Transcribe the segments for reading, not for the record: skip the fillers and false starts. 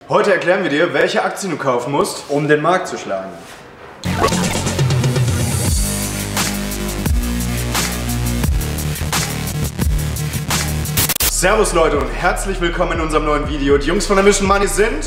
Heute erklären wir dir, welche Aktien du kaufen musst, um den Markt zu schlagen. Servus Leute und herzlich willkommen in unserem neuen Video. Die Jungs von der Mission Money sind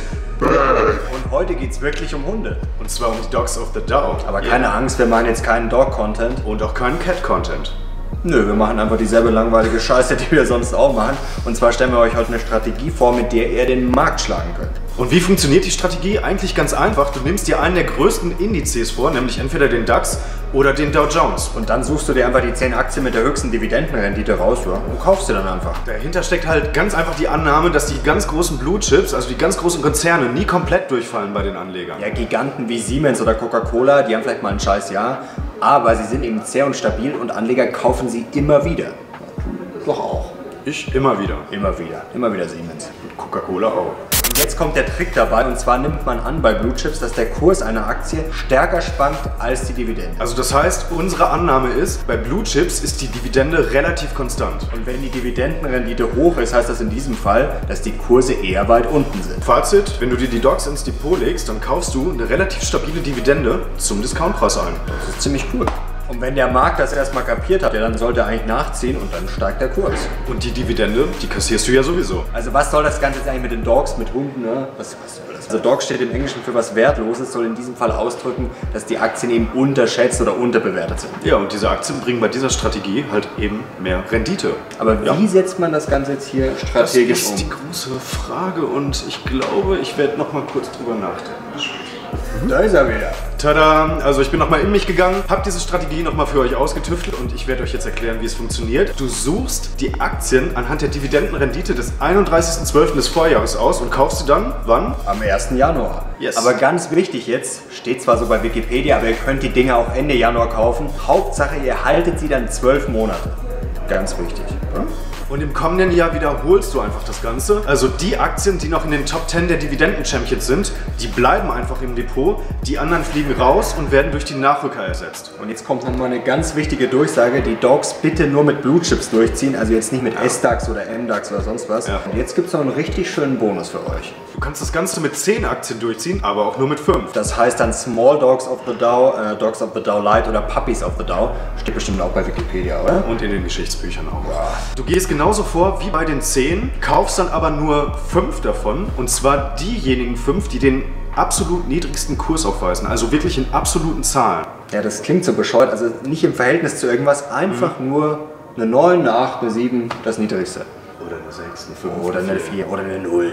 Und heute geht es wirklich um Hunde. Und zwar um die Dogs of the Dow. Aber keine Angst, wir machen jetzt keinen Dog-Content. Und auch keinen Cat-Content. Nö, wir machen einfach dieselbe langweilige Scheiße, die wir sonst auch machen. Und zwar stellen wir euch heute eine Strategie vor, mit der ihr den Markt schlagen könnt. Und wie funktioniert die Strategie? Eigentlich ganz einfach. Du nimmst dir einen der größten Indizes vor, nämlich entweder den DAX oder den Dow Jones. Und dann suchst du dir einfach die 10 Aktien mit der höchsten Dividendenrendite raus, ja, und kaufst sie dann einfach. Dahinter steckt halt ganz einfach die Annahme, dass die ganz großen Blue Chips, also die ganz großen Konzerne, nie komplett durchfallen bei den Anlegern. Ja, Giganten wie Siemens oder Coca-Cola, die haben vielleicht mal ein scheiß Jahr, aber sie sind eben zäh und stabil und Anleger kaufen sie immer wieder. Doch auch. Ich immer wieder. Immer wieder. Immer wieder Siemens. Und Coca-Cola auch. Und jetzt kommt der Trick dabei, und zwar nimmt man an bei Blue Chips, dass der Kurs einer Aktie stärker spannt als die Dividende. Also das heißt, unsere Annahme ist, bei Blue Chips ist die Dividende relativ konstant. Und wenn die Dividendenrendite hoch ist, heißt das in diesem Fall, dass die Kurse eher weit unten sind. Fazit, wenn du dir die Dogs ins Depot legst, dann kaufst du eine relativ stabile Dividende zum Discountpreis ein. Das ist ziemlich cool. Und wenn der Markt das erstmal kapiert hat, ja, dann sollte er eigentlich nachziehen und dann steigt der Kurs. Und die Dividende, die kassierst du ja sowieso. Also was soll das Ganze jetzt eigentlich mit den Dogs, mit Hunden, ne? Was soll das? Also Dog steht im Englischen für was Wertloses, soll in diesem Fall ausdrücken, dass die Aktien eben unterschätzt oder unterbewertet sind. Ja, und diese Aktien bringen bei dieser Strategie halt eben mehr Rendite. Aber wie setzt man das Ganze jetzt hier strategisch um? Das ist die große Frage und ich glaube, ich werde noch mal kurz drüber nachdenken. Da ist er wieder. Tada! Also ich bin nochmal in mich gegangen, habe diese Strategie nochmal für euch ausgetüftelt und ich werde euch jetzt erklären, wie es funktioniert. Du suchst die Aktien anhand der Dividendenrendite des 31.12. des Vorjahres aus und kaufst sie dann, wann? Am 1. Januar. Yes. Aber ganz wichtig jetzt, steht zwar so bei Wikipedia, aber ihr könnt die Dinger auch Ende Januar kaufen. Hauptsache, ihr haltet sie dann 12 Monate. Ganz wichtig. Ja? Und im kommenden Jahr wiederholst du einfach das Ganze. Also die Aktien, die noch in den Top 10 der Dividenden-Champions sind, die bleiben einfach im Depot. Die anderen fliegen raus und werden durch die Nachrücker ersetzt. Und jetzt kommt nochmal eine ganz wichtige Durchsage. Die Dogs bitte nur mit Blue Chips durchziehen. Also jetzt nicht mit SDAX oder MDAX oder sonst was. Ja. Und jetzt gibt es noch einen richtig schönen Bonus für euch. Du kannst das Ganze mit 10 Aktien durchziehen, aber auch nur mit 5. Das heißt dann Small Dogs of the Dow, Dogs of the Dow Light oder Puppies of the Dow. Steht bestimmt auch bei Wikipedia, oder? Und in den Geschichtsbüchern auch. Ja. Du gehst genauso vor wie bei den 10, kaufst dann aber nur 5 davon. Und zwar diejenigen 5, die den absolut niedrigsten Kurs aufweisen. Also wirklich in absoluten Zahlen. Ja, das klingt so bescheuert. Also nicht im Verhältnis zu irgendwas, einfach nur eine 9, eine 8, eine 7, das niedrigste. Oder eine 6, eine 5. Oder eine 4 oder eine 0.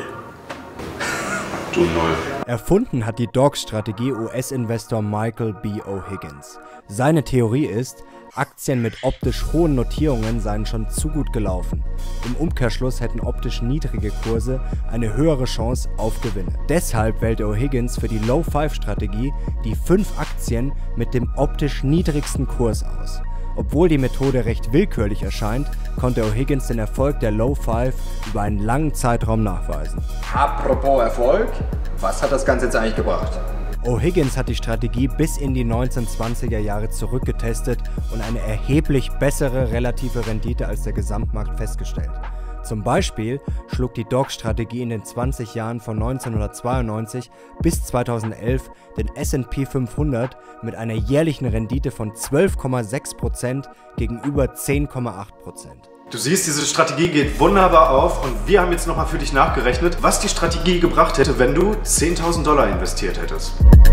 Du 0. Erfunden hat die Dogs-Strategie US-Investor Michael B. O'Higgins. Seine Theorie ist, Aktien mit optisch hohen Notierungen seien schon zu gut gelaufen. Im Umkehrschluss hätten optisch niedrige Kurse eine höhere Chance auf Gewinne. Deshalb wählte O'Higgins für die Low-5-Strategie die 5 Aktien mit dem optisch niedrigsten Kurs aus. Obwohl die Methode recht willkürlich erscheint, konnte O'Higgins den Erfolg der Low 5 über einen langen Zeitraum nachweisen. Apropos Erfolg, was hat das Ganze jetzt eigentlich gebracht? O'Higgins hat die Strategie bis in die 1920er Jahre zurückgetestet und eine erheblich bessere relative Rendite als der Gesamtmarkt festgestellt. Zum Beispiel schlug die Dogs-Strategie in den 20 Jahren von 1992 bis 2011 den S&P 500 mit einer jährlichen Rendite von 12,6% gegenüber 10,8%. Du siehst, diese Strategie geht wunderbar auf und wir haben jetzt nochmal für dich nachgerechnet, was die Strategie gebracht hätte, wenn du $10.000 investiert hättest.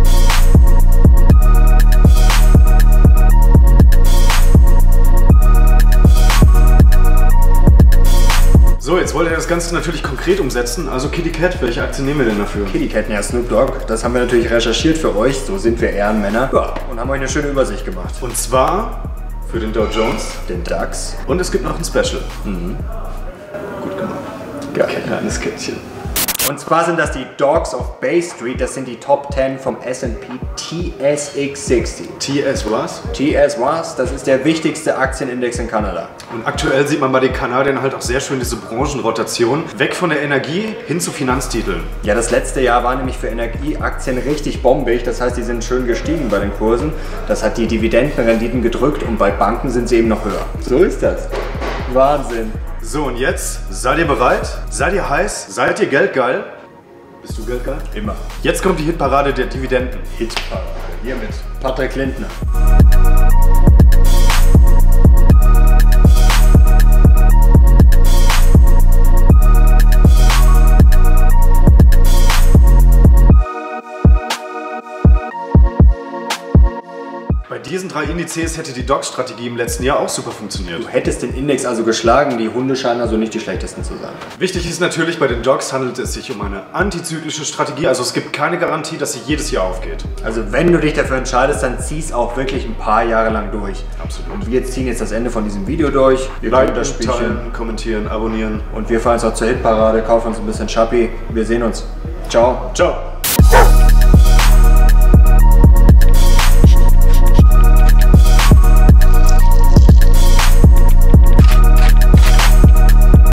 So, jetzt wollt ihr das Ganze natürlich konkret umsetzen. Also Kitty Cat, welche Aktie nehmen wir denn dafür? Kitty Cat, ja, Snoop Dogg. Das haben wir natürlich recherchiert für euch. So sind wir Ehrenmänner. Ja, und haben euch eine schöne Übersicht gemacht. Und zwar für den Dow Jones, Den DAX. und es gibt noch ein Special. Gut gemacht. Geil. Kleines Kätzchen. Und zwar sind das die Dogs of Bay Street. Das sind die Top 10 vom S&P TSX 60. TS was? TS was? Das ist der wichtigste Aktienindex in Kanada. Und aktuell sieht man bei den Kanadiern halt auch sehr schön diese Branchenrotation. Weg von der Energie hin zu Finanztiteln. Ja, das letzte Jahr war nämlich für Energieaktien richtig bombig. Das heißt, die sind schön gestiegen bei den Kursen. Das hat die Dividendenrenditen gedrückt und bei Banken sind sie eben noch höher. So ist das. Wahnsinn. So, und jetzt seid ihr bereit? Seid ihr heiß? Seid ihr geldgeil? Bist du Göttger? Immer. Jetzt kommt die Hitparade der Dividenden. Hitparade. Hier mit Patrick Lindner. Bei diesen 3 Indizes hätte die DOX-Strategie im letzten Jahr auch super funktioniert. Du hättest den Index also geschlagen, die Hunde scheinen also nicht die schlechtesten zu sein. Wichtig ist natürlich, bei den DOX handelt es sich um eine antizyklische Strategie, also es gibt keine Garantie, dass sie jedes Jahr aufgeht. Also wenn du dich dafür entscheidest, dann zieh's auch wirklich ein paar Jahre lang durch. Absolut. Und wir ziehen jetzt das Ende von diesem Video durch. Wir liken das Spielchen. Teilen, kommentieren, abonnieren. Und wir fahren jetzt auch zur Hitparade, kaufen uns ein bisschen Schappi. Wir sehen uns. Ciao. Ciao.